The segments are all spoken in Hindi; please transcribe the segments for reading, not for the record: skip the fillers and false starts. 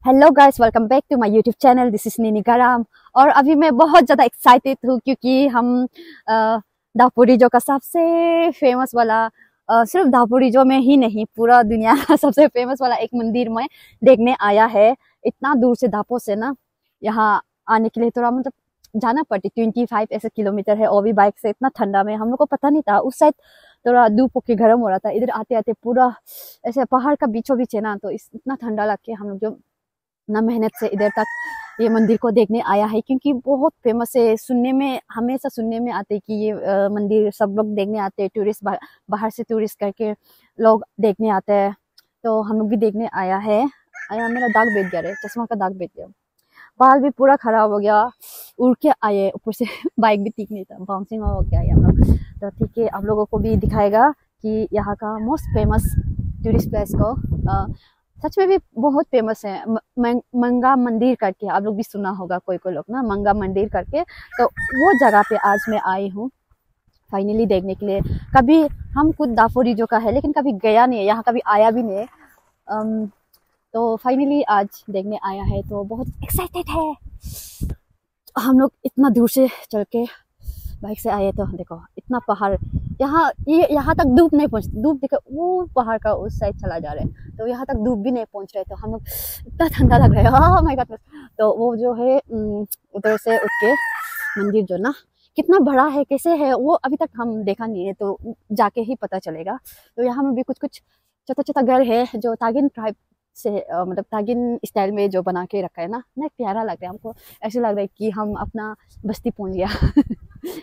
Hello guys, welcome back to my YouTube channel. This is Nini Garam. और अभी मैं बहुत ज़्यादा एक्साइटेड हूँ क्योंकि हम दापुरिजो का सबसे फेमस वाला सिर्फ दापुरिजो में ही नहीं, पूरा दुनिया का सबसे फेमस वाला एक मंदिर में देखने आया है। इतना दूर से दापो से ना यहाँ आने के लिए थोड़ा मतलब जाना पड़ती 25 ऐसे किलोमीटर है, और भी बाइक से। इतना ठंडा में हम लोग को पता नहीं था, उस साइड थोड़ा धूप होके गर्म हो रहा था, इधर आते आते पूरा ऐसे पहाड़ का बीचों बीच है ना, तो इतना ठंडा लग के हम लोग जो ना मेहनत से इधर तक ये मंदिर को देखने आया है, क्योंकि बहुत फेमस है। सुनने में हमेशा सुनने में आते कि ये मंदिर सब लोग देखने आते हैं, टूरिस्ट बाहर से टूरिस्ट करके लोग देखने आते हैं। तो हम लोग भी देखने आया है। मेरा दाग बैठ गया रे, चश्मा का दाग बैठ गया, बाल भी पूरा खराब हो गया, उड़ के आए ऊपर से बाइक भी ठीक नहीं था, बाउंसिंग हो गया हम लोग। तो ठीक है, आप लोगों को भी दिखाएगा कि यहाँ का मोस्ट फेमस टूरिस्ट प्लेस को। सच में भी बहुत फेमस है, मंगा मंदिर करके, आप लोग भी सुना होगा कोई कोई लोग ना, मंगा मंदिर करके। तो वो जगह पे आज मैं आई हूँ फाइनली देखने के लिए। कभी हम खुद दापुरिजो का है लेकिन कभी गया नहीं है यहाँ, कभी आया भी नहीं है। तो फाइनली आज देखने आया है, तो बहुत एक्साइटेड है। हम लोग इतना दूर से चल के बाइक से आए, तो देखो इतना पहाड़, यहाँ तक धूप नहीं पहुँच, धूप देखो वो पहाड़ का उस साइड चला जा रहा है, तो यहाँ तक धूप भी नहीं पहुँच रहे। तो हम लोग इतना ठंडा लग रहा है, ओह माय गॉड। तो वो जो है उधर से उठ के मंदिर जो ना कितना बड़ा है, कैसे है वो अभी तक हम देखा नहीं है, तो जाके ही पता चलेगा। तो यहाँ में भी कुछ कुछ छोटा छोटा घर है जो तागिन ट्राइब से मतलब तागिन स्टाइल में जो बना के रखा है ना, प्यारा लग रहा है हमको। ऐसे लग रहा है कि हम अपना बस्ती पहुँच गया।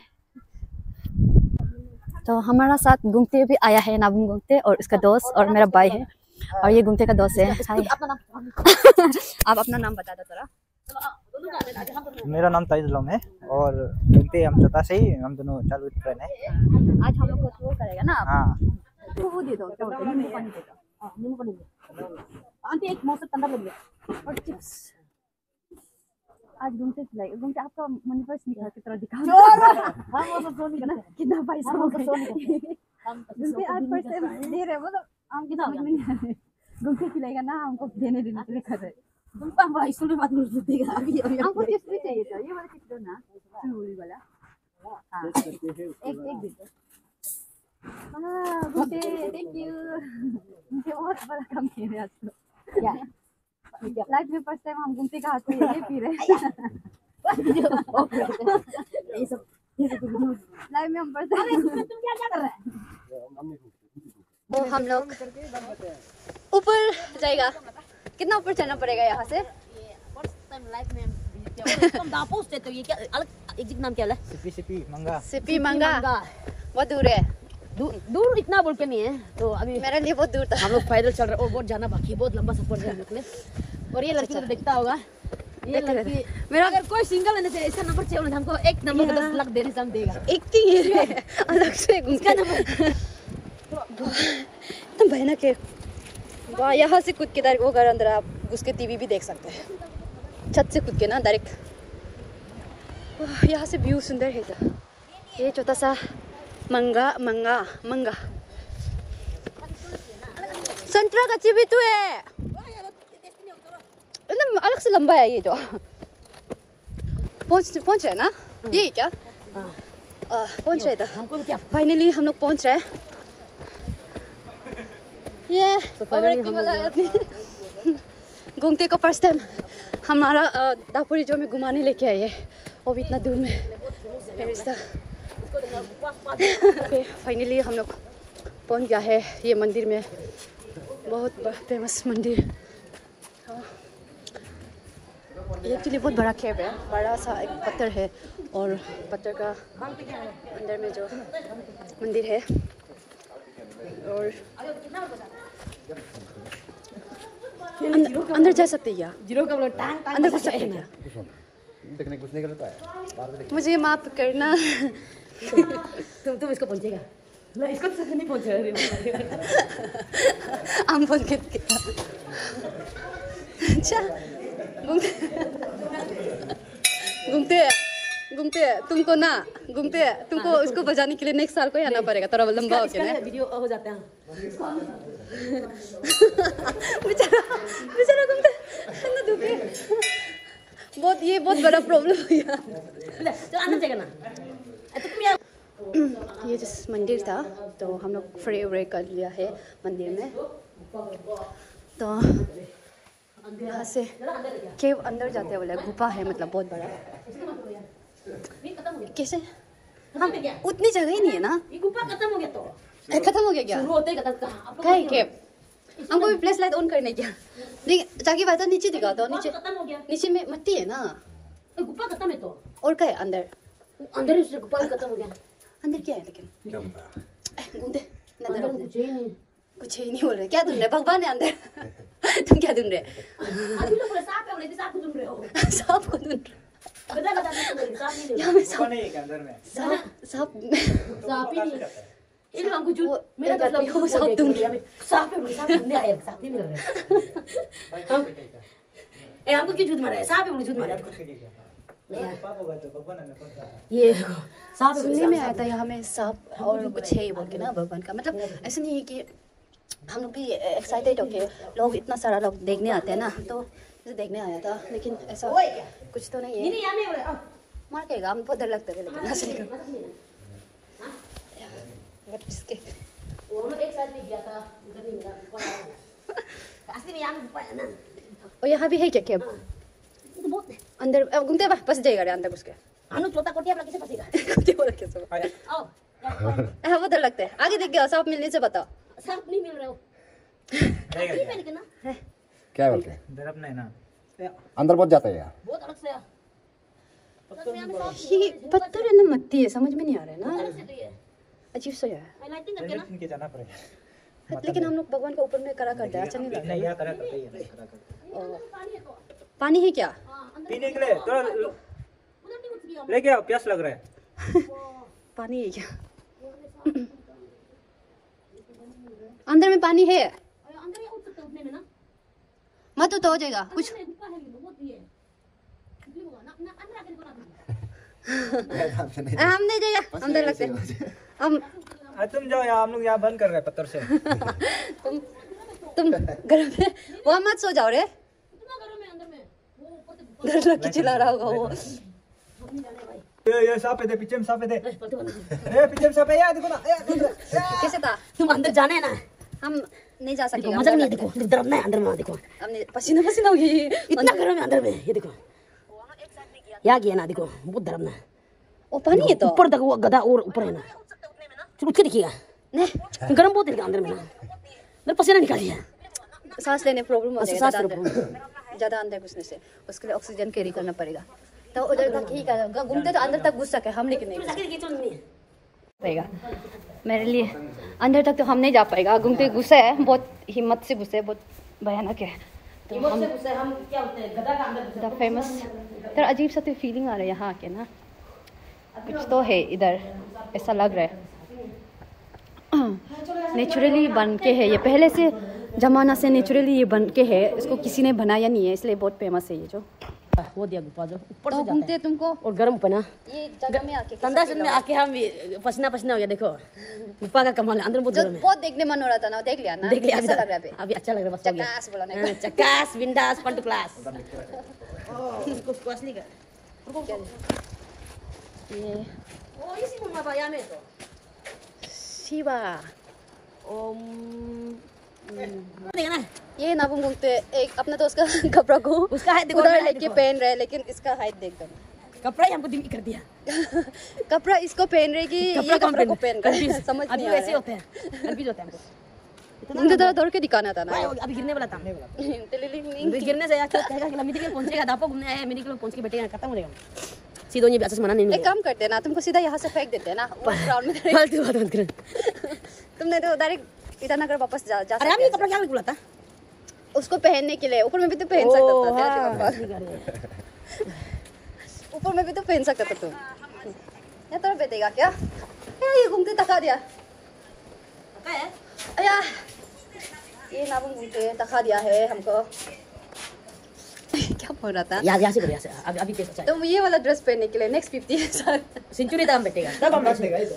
तो हमारा साथ घूमते भी आया है नाबुम घूमते, और उसका दोस्त और मेरा भाई है, और ये घूमते का दोस्त है। आप अपना नाम बता दो थोड़ा। मेरा नाम ताइजुल है, और घूमते हम चौथा से ही, हम दोनों चालू फ्रेंड है। आज हम लोग को टूर करेगा ना। हाँ, वो दे दो, क्या बोलते हैं, नींबू पानी दे दो। नींबू पानी दे आंटी, एक मौसम ठंडा लग गया, और चिप्स। आज घूमते आपका मनी पर्स निकाल के तरह दिखा कितना पैसा हो घूमते आज पैसे दे रहे, मतलब हम कितना घूमते खिलाएगा ना, हमको देने के लिए कर रहे। हमको चिप्स भी चाहिए था, ये वाला चिप्स दो ना, चुलबुली वाला। हाँ, एक दे दो। घूमते, थैंक यू। मुझे बहुत बड़ा काम किया है आज तो। लाइफ में फर्स्ट टाइम हम घूमते का हाथ से ये पी रहे हैं। लाइफ में हम फर्स्ट टाइम। तुम क्या कर रहे हैं? वो हम लोग ऊपर जाएगा, कितना ऊपर चढ़ना पड़ेगा यहाँ से? फर्स्ट टाइम लाइफ में तुम दापोस से, तो ये क्या अलग एग्जिट नाम क्या है? सिपी मंगा बहुत दूर है। दूर इतना बोल के नहीं है, तो अभी मेरे लिए बहुत दूर था। हम लोग पैदल चल रहे हैं और बहुत जाना बाकी है, बहुत लंबा सफर है निकले। और ये लड़की तो देखता होगा, ये लड़की मेरा अगर कोई सिंगल लेने से ऐसा नंबर चाहिए ना, हमको एक नंबर का 10 लाख देने से हम देगा। एक ही अलग से इसका नंबर तुम बहना के वाह, यहाँ से कूद के डायरेक्ट वो घर अंदर आप उसके टीवी भी देख सकते हैं, छत से कूद के ना डायरेक्ट। यहाँ से व्यू सुंदर है। तो ये छोटा सा मंगा संतरा का चिबी तो है, एकदम अलग से लंबा है ये जो। पहुंच रहे ना, ये क्या पहुंच रहे थे हमको क्या फाइनली, हम लोग पहुंच रहे हैं। ये घूमते को फर्स्ट टाइम हमारा दापुरिजो में घुमाने लेके आए हैं, वो भी इतना दूर में। फाइनली हम लोग पहुंच गया है ये मंदिर में, बहुत फेमस मंदिर। ये एक्चुअली बहुत बड़ा केव है, बड़ा सा एक पत्थर है, और पत्थर का अंदर में जो मंदिर है। और अंदर जा सकते हैं क्या? जीरो का टांग अंदर घुस सकते हैं क्या? मुझे माफ करना। तुम इसको पहुंचेगा ना, इसको तो नहीं पहुंचेगा। हम बोल के अच्छा घूमते घूमते हैं तुमको ना घूमते हैं तुमको उसको बजाने के लिए नेक्स्ट साल को ही आना पड़ेगा थोड़ा लंबा हो गया वीडियो हो जाते हैं बेचारा बेचारा घूमते ना दुखे बहुत ये बहुत बड़ा प्रॉब्लम हो गया चल आना चाहिए ना तो तुम यार ये जिस मंदिर था तो हम लोग फ्रे व्रे कर लिया है मंदिर में तो यहाँ से केव अंदर जाते बोले गुफा है मतलब बहुत बड़ा कैसे हम उतनी जगह ही नहीं है ना ये गुफा खत्म हो गया तो खत्म हो गया क्या शुरू होते ही खत्म कहाँ क्या है केव हमको भी फ्लैश लाइट ऑन करने क्या जाके बात नीचे दिखा दो नीचे खत्म हो गया नीचे में मट्टी है ना ये गुफा खत्म है तो और क्या है अंदर अंदर ही गुफा खत्म हो गया अंदर क्या है लेकिन घूमते नजर अंदर कुछ ही नहीं कुछ ही नहीं बोल रहे क्या ढूंढ रहे भगवान है अंदर तुम क्या ढूंढ रहे अभी लोग बोले सांप है बोले सांप को ढूंढ रहे हो सांप को ढूंढ रहे गधा गधा नहीं बोले सांप नहीं यहाँ में कौन सांप है ये के अंदर में? सांप सांप सांप ही नहीं इन लोगों को वो जो मेरा एक आदमी तो वो सांप ढूंढ रहा है सांप है बोले सांप ढूंढने आए सांप नहीं मिल रहे ए हमको क्यों झूठ मारा है सांप है बोले झूठ मारा है पाप होगा तो भगवान हमें कौन सा ये देखो सांप है सुनने में आया था यहाँ में सांप और कुछ है बोल के ना भगवान का मतलब ऐसा नहीं है कि हम लोग भी एक्साइटेड होके लोग इतना सारा लोग देखने आते हैं ना तो जैसे देखने आया था लेकिन ऐसा कुछ तो नहीं है नहीं यहाँ नहीं हो रहा मार के हम बहुत डर लगता है लेकिन हंसने का बट इसके वो हम लोग एक साथ में गया था उधर नहीं मिला असली में यहाँ में गुफा है ना और यहाँ भी है क्या क्या ये तो बहुत है अंदर अब घूमते बस जाएगा रे अंदर घुस के हम लोग चौथा कोटिया अपना कैसे फंसेगा कुत्ते बोल के सब आओ बहुत डर लगता है आगे देख गया सांप मिलने से बताओ सांप नहीं मिल रहे हो रहेगा ठीक है लेकिन ना क्या बोलते हैं डरप नहीं ना अंदर बहुत जाता है यार बहुत अलग से है ये पत्थर है ना मट्टी है समझ में नहीं आ रहा है ना अलग से तो ये अजीब सा है लाइटिंग करके ना इनके जाना पड़ेगा लेकिन हम लोग भगवान के ऊपर में करा करते हैं अच्छा नहीं लगता नहीं यहाँ करा करते ही है करा करते पानी है तो पानी है क्या पीने के लिए थोड़ा उधर नहीं उठ गया लेके आओ प्यास लग रहा है पानी है क्या अंदर में पानी है अंदर ही उठ सकते उठने में ना मत तो हो जाएगा कुछ अंदर में गुफा है ये बहुत ये निकली होगा ना ना अंदर आके बना हम नहीं जाएगा हम डर लगते हैं हम तुम जाओ यहाँ हम लोग यहाँ बंद कर रहे हैं पत्थर से तुम घर में वहाँ मत सो जाओ रे कितना घरों में अंदर में वो ऊपर से गुफा डर लग के चिल्ला रहा होगा वो हम नहीं जाने भाई ये सांप है दे पीछे में सांप है दे पलटे बना ए पीछे में सांप है यार देखो ना कैसे था तुम अंदर जाना है ना हम नहीं जा देखो सकेंगे मजा नहीं है, देखो इधर ना अंदर में देखो हमने पसीना पसीना हो गई इतना घरों में अंदर में ये देखो यहाँ गया ना देखो बहुत धर्म ना वो पानी है तो ऊपर तक वो गधा और ऊपर है ना चलो उठ के देखिएगा नहीं गर्म बहुत है अंदर में ना अंदर पसीना निकालिए सांस लेने प्रॉब्लम हो सांस जाएगा ज़्यादा अंदर घुसने से उसके लिए ऑक्सीजन कैरी करना पड़ेगा तो उधर तक ही करेगा घूमते तो अंदर तक घुस सके हम लेकिन नहीं घुस पाएगा मेरे लिए अंदर तक तो हम नहीं जा पाएगा घूमते घुसे है बहुत हिम्मत से घुसे बहुत भयानक है तो हम क्या होते हैं गधा का अंदर द फेमस तो अजीब सा तो फीलिंग आ रहा है यहाँ आके ना कुछ तो है इधर ऐसा लग रहा है नेचुरली बन के है ये पहले से जमाना से नेचुरली ये बन के है इसको किसी ने बनाया नहीं है इसलिए बहुत फेमस है ये जो वो दिया गुफा जो ऊपर तो से घूमते जाता है तुमको और गर्म पे ना ये जगह में आके ठंडा में आके हम पसीना पसीना हो गया देखो गुफा का कमाल है अंदर बहुत जो गर्म है बहुत देखने मन हो रहा था ना देख लिया ना देख लिया कैसा लग रहा है अभी अभी अच्छा लग रहा है बस हो गया चकास बोला नहीं हाँ, चकास बिंदास फन टू क्लास उसको असली का रुको क्या ये ओ इसी में बाबा यहाँ में तो शिवा ओम देखना ये नाबुंग घूमते एक अपने दोस्त का कपड़ा को उसका हाइट देखो उधर मेरा लेके देखो। पहन रहे लेकिन इसका हाइट देख दो कपड़ा ही हमको दिमी कर दिया कपड़ा इसको पहन रहे कि ये कपड़ा को पहन कर Confuse। समझ अभी नहीं आ वैसे रहा होते हैं कंफ्यूज होते हैं हमको मुझे तो दौड़ के दिखाना था ना भाई, अभी गिरने वाला था टिलिलिंग। अभी गिरने से क्या कहेगा कि लंबी जगह पहुंचेगा दापो घूमने आए मेरी किलो पहुंच के बैठेगा खत्म हो जाएगा सीधो ये बेसिस मना नहीं एक काम करते हैं ना तुमको सीधा यहाँ से फेंक देते हैं ना ग्राउंड में direct। फालतू बात मत कर तुमने तो डायरेक्ट ईटानगर वापस जा अरे हम सकते ये हैं कपड़ा क्या बोला था उसको पहनने के लिए ऊपर में भी तो पहन सकता था तेरा जो कपड़ा। ऊपर में भी तो पहन सकता था तुम या तो बेटेगा क्या ये घूमते थका दिया अया ये नाबुंग घूमते थका दिया है हमको क्या बोल रहा था? यहाँ से करो, यहाँ से अभी कैसा चाहिए तुम ये वाला ड्रेस पहनने के लिए नेक्स्ट 50 साल सेंचुरी दाम बैठेगा तब हम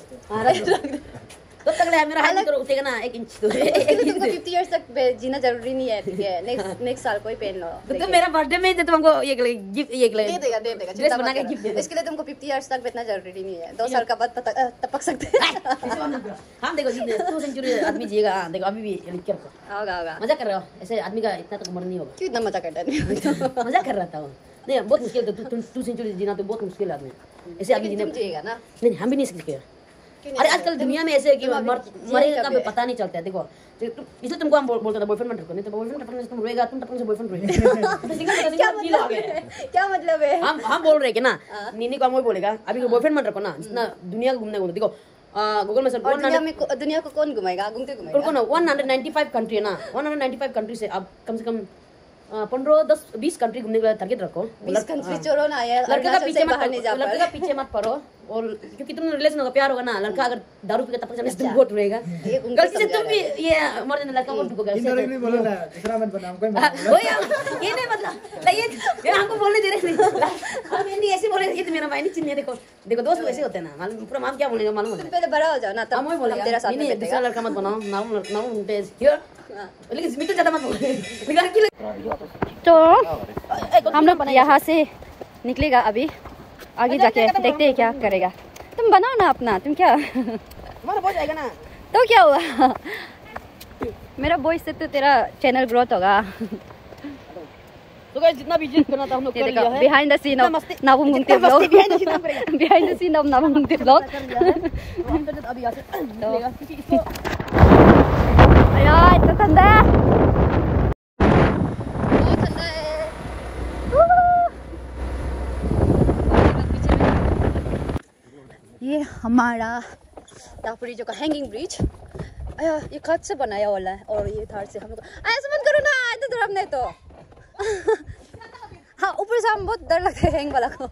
तो तक मेरा हाइट तो उठेगा ना 1 इंच तो तुमको 50 इयर्स तक जीना जरूरी नहीं है, ठीक है? नेक्स्ट साल कोई पहन लो। तो मेरा बर्थडे में जो तुमको ये गिफ्ट ये दे देगा ड्रेस बना के गिफ्ट दे देगा। इसके लिए तुमको 50 इयर्स तक बैठना जरूरी नहीं है, 2 साल का बाद टपक सकते हैं। हम देखो जी 2 सेंचुरी आदमी जिएगा, देखो अभी भी लिख के रखो। होगा मजा कर रहे हो, ऐसे आदमी का इतना तक उम्र नहीं होगा। क्यों इतना मजा करता है? मजा कर रहा था वो। नहीं बहुत मुश्किल है, 2 सेंचुरी जीना तो बहुत मुश्किल है आदमी ऐसे आदमी जीने। तुम जिएगा ना? नहीं हम भी नहीं सकते। अरे आजकल दुनिया में ऐसे है कि मरेगा का पता नहीं चलता है। देखो इसलिए तुमको हम बोलते थे बॉयफ्रेंड मत रखो, नहीं तो बॉयफ्रेंड टपकने से तुम रोएगा, तुम टपकने से बॉयफ्रेंड रोएगा। क्या मतलब है? हम बोल रहे हैं कि ना नीनी को हम वही बोलेगा अभी बॉयफ्रेंड मत रखो ना, जितना दुनिया घूमने को देखो गूगल में सर्च दुनिया को कौन घुमाएगा? घूमते घुमाएगा। 195 कंट्री है ना, 195 कंट्री से आप कम से कम 15-10-20 कंट्री घूमने के लिए टारगेट रखो। 20 कंट्री छोड़ो ना यार, लड़के का पीछे बाहर नहीं जा लड़के का पीछे मत पड़ो। और क्योंकि तुम रिलेशन होगा, प्यार होगा ना, लड़का अगर दारू पी के टपक जाने से तुम बहुत रोएगा। गलती से तुम भी ये मर जाने लड़का को ठुकोगे। नहीं बोलो ना, दूसरा मत बनाओ कोई ये नहीं मतलब ये हमको बोलने दे रहे नहीं। हम हिंदी ऐसे बोले, ये तो मेरा भाई नहीं चिन्ह। देखो देखो दोस्त लोग ऐसे होते हैं ना, मालूम पूरा हम क्या बोलेंगे मालूम होता है। पहले बड़ा हो जाओ ना, तब हम वही बोलेगा तेरा साथ में नहीं दूसरा लड़का मत बनाओ, नाम हियर लेकिन मी तो ज्यादा मत बोले। तो हम लोग यहाँ से निकलेगा अभी, आगे जाके देखते हैं क्या करेगा। तुम बनाओ ना अपना, तुम क्या हमारा हो जाएगा ना तो क्या हुआ? मेरा वॉइस से तो तेरा चैनल ग्रोथ होगा। तो गाइस जितना भी जिद करना था हम लोग कर लिया है। Behind the scene of Nabum Gungte vlog, behind the scene of Nabum Gungte vlog. अभी यहाँ से निकलेगा क्योंकि इसको यार इतना ठंडा है, बहुत ठंडा है। ये हमारा दापोरिजो जो का हैंगिंग ब्रिज, ये कब से बनाया वाला है और ये थार से हम लोग ऐसे मत करो ना, इतना डर नहीं तो। हाँ ऊपर से हम बहुत डर लगता है हैंग वाला को।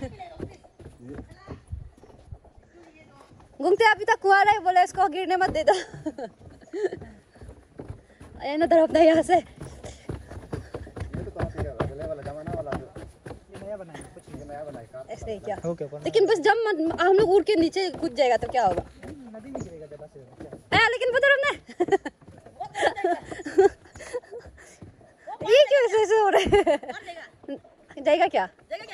घूमते अभी तक कुआरा है, बोला इसको गिरने मत दे दो। ना तरफ नहीं यहाँ से ऐसे क्या, लेकिन बस जब हम लोग उड़ के नीचे कूद जाएगा तो क्या होगा? नदी में गिरेगा ज्यादा से लेकिन पता ना ये क्यों ऐसे हो रहे हैं? जाएगा क्या?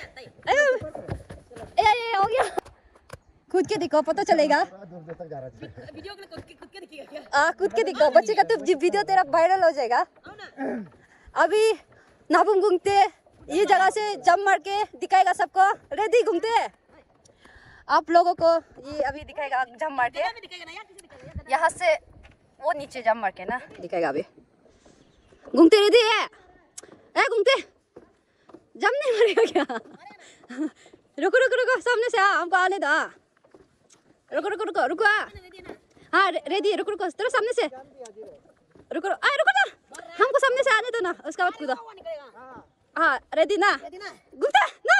ये हो गया, कूद के दिखाओ पता चलेगा। वीडियो के लिए कूद के दिखेगा क्या? कूद के दिखाओ, बच्चे का तो वीडियो तेरा वायरल हो जाएगा। अभी नाबुम घूमते ये जगह से जंप मार के दिखाएगा सबको। रेडी घूमते आप लोगों को ये अभी दिखाएगा जंप मार के, यहाँ से वो नीचे जंप मार के ना दिखाएगा। अभी घूमते रेडी है? घूमते जंप नहीं मारेगा क्या? रुको रुको रुको, सामने से हमको आने दो। रुको रुको रुको रुको, हाँ रेडी, रुको रुको, तेरे सामने से रुको रुको ना, हमको सामने से आने दो ना, उसका बाद कूदो। हाँ रेडी ना, घूमते ना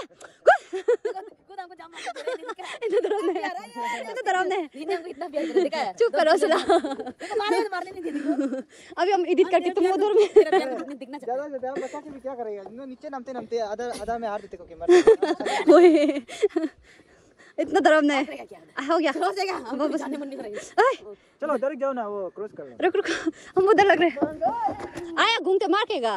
चुप करो सुना। अभी हम एडिट करके तुम उधर में ज्यादा बचा के भी क्या करेगा? नीचे नामते नामते आधा में हार देते को कैमरा। वही इतना दरम नहीं हो गया। चलो उधर जाओ ना, वो क्रॉस कर लो। रुक रुक, हम उधर लग रहे आया, घूमते मारेगा।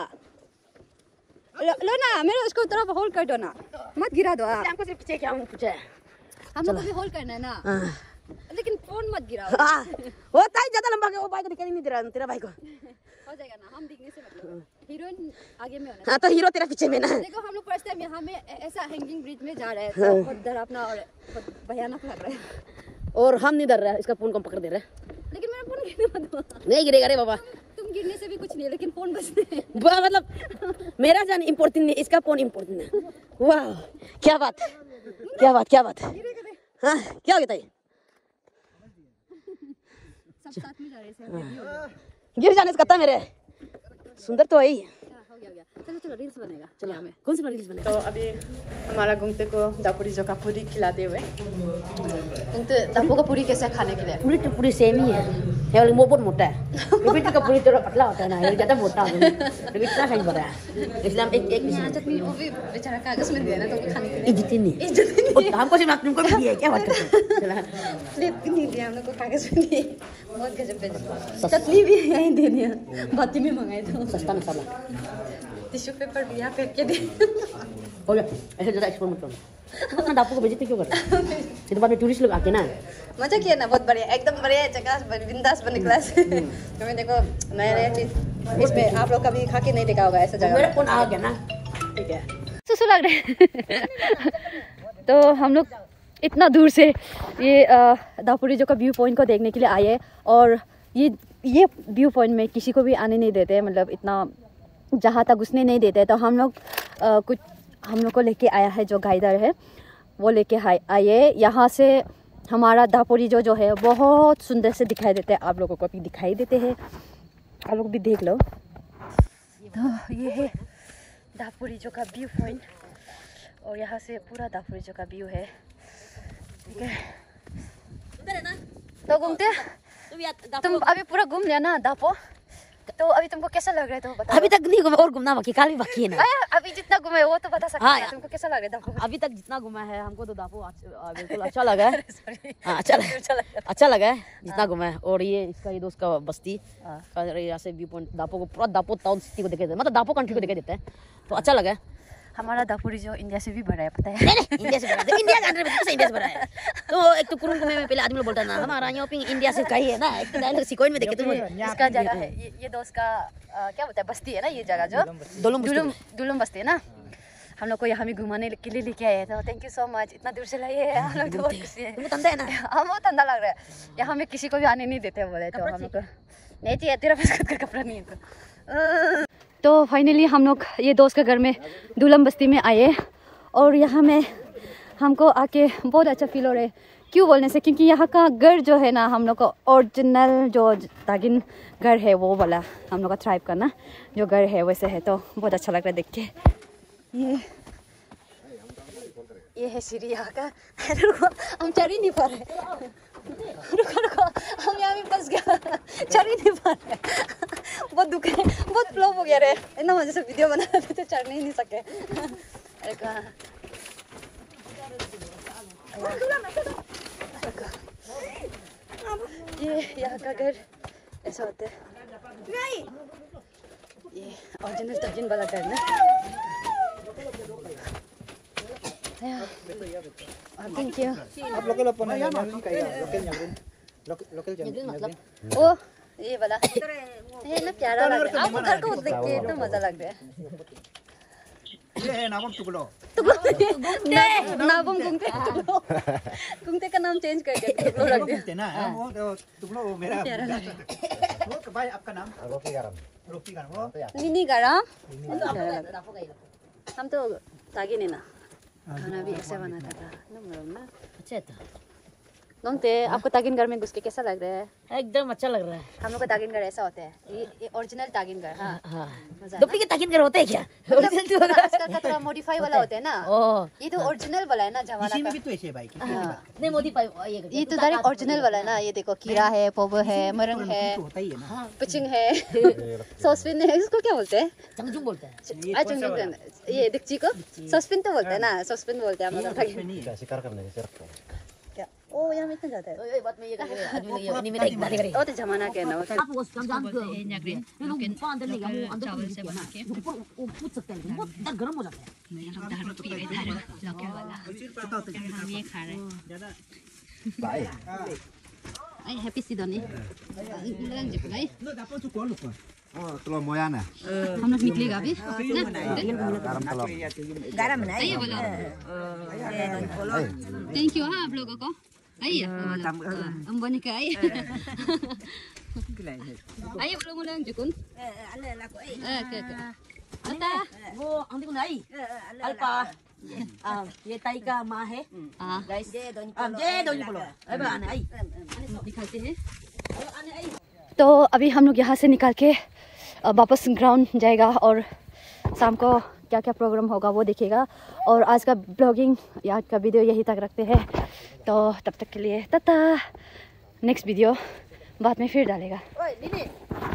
लो ना, मेरे उसको तरफ होल्ड कर दो ना, मत गिरा दो। हमको सिर्फ पीछे क्या हम पूछे, हम लोग को भी होल्ड करना है ना, लेकिन फोन मत गिराओ। होता है ज्यादा लंबा, वो बाइक दिखाई नहीं दे रहा तेरा भाई को। हो जाएगा ना, हम दिखने से मतलब हीरोइन आगे में होना। हाँ तो हीरो तेरा पीछे में ना। देखो हम लोग फर्स्ट टाइम यहाँ में ऐसा हैंगिंग ब्रिज में जा रहे हैं, तो बहुत डरावना और भयानक लग रहा है। और हम नहीं डर रहे, इसका फोन को हम पकड़ दे रहे। लेकिन मेरा फोन गिरने मत दो। नहीं गिरेगा रे बाबा, तुम गिरने से भी कुछ नहीं है, लेकिन फोन बचते हैं। मतलब मेरा जान इम्पोर्टेंट नहीं, इसका फोन इम्पोर्टेंट है। वाह क्या बात, क्या बात, क्या बात। हाँ क्या हो गया? सब साथ में जा रहे हैं, गिर जाने से कहता मेरे सुंदर तो है ही। चलो चलो रील्स बनेगा। चलो हमें कौन सी रील्स बनेगा? तो अभी हमारा गुंगते को दापुरीजो का पूरी खिलाते हुए। गुंगते दापू का पूरी कैसे खाने के लिए? पूरी तो पूरी सेम ही है, केवल वो बहुत मोटा है। रिपीट का पूरी थोड़ा पतला होता है ना, ये ज़्यादा मोटा है, रिपीट का साइज बड़ा है। इसलिए हम एक यहाँ चटनी वो भी बेचारा कागज में दिया ना तो खाने के लिए इज्जत नहीं, हमको सिर्फ तुमको भी दिया क्या बात करते? प्लेट भी नहीं दिया हम लोग को, कागज में दिए। बहुत गजब पे चटनी भी यहीं दे दिया, बाती में मंगाए थे। सस्ता मसाला टिश्यू पेपर भी यहाँ फेंक के दे। हो गया, ऐसे ज़्यादा एक्सप्लोर मत करो। अपना दापू को बेइज्जती क्यों करते? फिर बाद में टूरिस्ट लोग आके ना मजा किया ना, बहुत बढ़िया, एकदम बढ़िया जगह, बिंदास बने क्लास। तुम्हें देखो नया नया चीज इसमें आप लोग कभी खा के नहीं देखा होगा ऐसा जगह। मेरा फोन आ गया ना, ठीक है। सुसु लग रहे तो हम लोग इतना दूर से ये दापुरीजो का व्यू पॉइंट को देखने के लिए आए। और ये व्यू पॉइंट में किसी को भी आने नहीं देते, मतलब इतना जहाँ तक घुसने नहीं देते। तो हम लोग हम लोग को लेके आया है जो गाइडर है, वो लेके आए। यहाँ से हमारा दापुरीजो जो है बहुत सुंदर से दिखाई देते हैं, आप लोगों को भी दिखाई देते हैं, आप लोग भी देख लो। तो ये है दापुरीजो का व्यू पॉइंट और यहाँ से पूरा दापुरीजो का व्यू है, ठीक है। तो घूमते तुम अभी पूरा घूम लिया ना दापो, तो अभी तुमको कैसा लग रहा है तो बताओ। अभी तक नहीं घूमे और घूमना बाकी, कल भी बाकी है ना। अभी जितना घूमे वो तो बता सकते हाँ, हैं, तुमको कैसा लग रहा है दापो? अभी तक जितना घुमा है हमको तो दापो बिल्कुल अच्छा लगा है। हाँ, अच्छा लगा है जितना घुमा है। और ये इसका ये दोस्त का बस्ती का यहाँ से व्यू पॉइंट दापो को पूरा दापो टाउन सिटी को दिखाई देता है, मतलब दापो कंट्री को दिखाई देता है, तो अच्छा लगा है। हमारा दापुरीजो इंडिया से भी बड़ा है, पता है? नहीं इंडिया से बड़ा है, इंडिया का कंट्री में इंडिया से बड़ा है। तो एक तो कुरुंग में पहले आदमी लोग बोलता ना हमारा यहाँ पे इंडिया से कहीं है ना, एक तो डायलॉग सिकोइन में देखे तुम इसका जगह है ये दोस्त का क्या बोलता है बस्ती है ना, ये जगह जो दुलुम बस्ती है ना। हम लोग को यहाँ भी घुमाने के लिए लेके आए, तो थैंक यू सो मच, इतना दूर से लाइए हम लोग तो बहुत खुशी है। तुमको ठंडा है ना? हाँ बहुत ठंडा लग रहा है यहाँ, में किसी को भी आने नहीं देते बोले, तो हम लोग को नहीं चाहिए, तेरा पास खुद का कपड़ा नहीं है तो फाइनली हम लोग ये दोस्त के घर में दुलम बस्ती में आए। और यहाँ में हमको आके बहुत अच्छा फील हो रहा है, क्यों बोलने से, क्योंकि यहाँ का घर जो है ना, हम लोग का ओरिजिनल जो तागिन घर है वो वाला, हम लोग का ट्राइब का ना जो घर है वैसे है, तो बहुत अच्छा लग रहा है देख के। ये है सीढ़ी यहाँ का। हम चढ़ ही नहीं पा रहे, रुको हम यहाँ भी फंस गया, चढ़ ही नहीं पा रहे। बहुत दुख है, बहुत फ्लॉप हो गया रे, इतना मजे से वीडियो बना रहे थे, चढ़ नहीं सके। अरे कहाँ ये यहाँ का घर ऐसा होता है, ये ओरिजिनल तागिन वाला घर ना। Thank you. आप लोकल अपन लोकल मतलब ओ ये वाला ये ना प्यारा लग रहा है, आपको घर को देख के इतना मजा लग रहा है। ये है नाम टुकड़ो, नाबम गुंगते का नाम चेंज कर दिया, टुकड़ो रख दिया ना वो टुकड़ो वो मेरा वो भाई आपका नाम रोकी गारम वो मिनी गाराम। हम तो तागिन है ना, खाना भी ऐसा बनाता था ना। अच्छा था। नोंगते आपको तागिन घर में घुस के कैसा लग रहा है? एकदम अच्छा लग रहा है। हम लोग का तागिन घर ऐसा होता है, ये ओरिजिनल तागिन घर। हाँ हाँ, मजा डुप्लीकेट तागिन घर होते हैं क्या? आजकल का थोड़ा मॉडिफाई वाला होता है ना, ओह ये तो ओरिजिनल वाला है ना जमाना इसी का। में भी तो ऐसे है भाई नहीं मॉडिफाई ये तो डायरेक्ट ओरिजिनल वाला है ना, ये देखो कीरा है, पोबो है, मरंग है, होता ही है ना। पिचिंग है, सॉसपिन है, इसको क्या बोलते हैं? चंगजुंग बोलते हैं। ये डिक्ची को सॉसपिन तो बोलते हैं ना, सॉसपिन बोलते हैं हम लोग तागिन। शिकार करने के क्या ओ यहाँ में इतना जाता है? ओए बात में ये कर आदमी ये नहीं में एक करे। ओ तो जमाना के ना आप वो काम जान के लोग अंदर ले गए, अंदर चावल से बना के वो पूछ सकते हैं, बहुत गर्म हो जाता है। हम दारू पी रहे थे लोकल वाला, हम ये खा रहे हैं। भाई आई हैप्पी सिडनी लंग जी भाई तुलो मोया ना हम लोग निकलेगा अभी ना गारम तलो आइए बोलो थैंक यू हाँ आप लोगों को आइए हम बने के आइए आइए बोलो मुलायम जुकुन आता वो अंदर को नहीं अल्पा ये ताई का माँ है गाइस जे दोनी बोलो अब आने आई दिखाते हैं। तो अभी हम लोग यहाँ से निकाल के वापस ग्राउंड जाएगा और शाम को क्या क्या प्रोग्राम होगा वो देखेगा। और आज का ब्लॉगिंग या का वीडियो यही तक रखते हैं। तो तब तक के लिए टाटा। नेक्स्ट वीडियो बाद में फिर डालेगा।